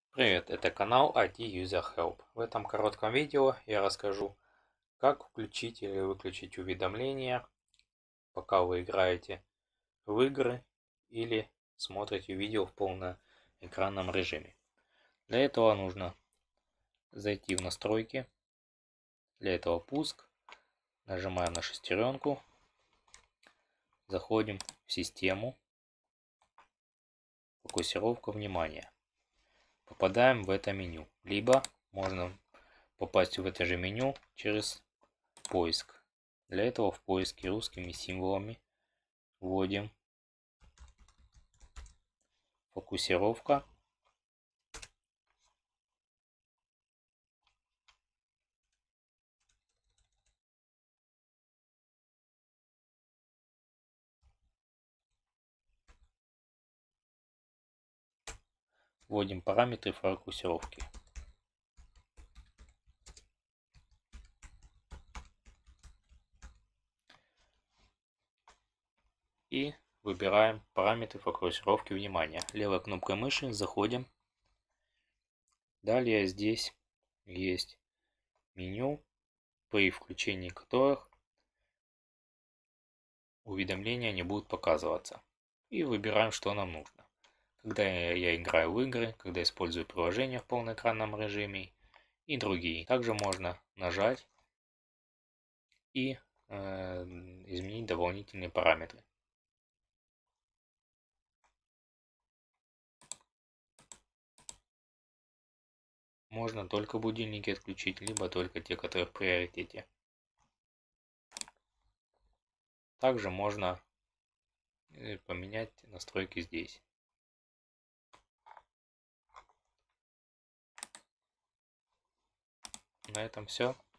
Привет, это канал IT User Help. В этом коротком видео я расскажу, как включить или выключить уведомления, пока вы играете в игры или смотрите видео в полноэкранном режиме. Для этого нужно зайти в настройки, для этого пуск, нажимаем на шестеренку, заходим в систему, фокусировка внимания. Попадаем в это меню, либо можно попасть в это же меню через поиск. Для этого в поиске русскими символами вводим фокусировка, вводим параметры фокусировки. И выбираем параметры фокусировки внимания. Левой кнопкой мыши заходим. Далее здесь есть меню, при включении которых уведомления не будут показываться. И выбираем, что нам нужно. Когда я играю в игры, когда использую приложение в полноэкранном режиме и другие. Также можно нажать и изменить дополнительные параметры. Можно только будильники отключить, либо только те, которые в приоритете. Также можно поменять настройки здесь. На этом все.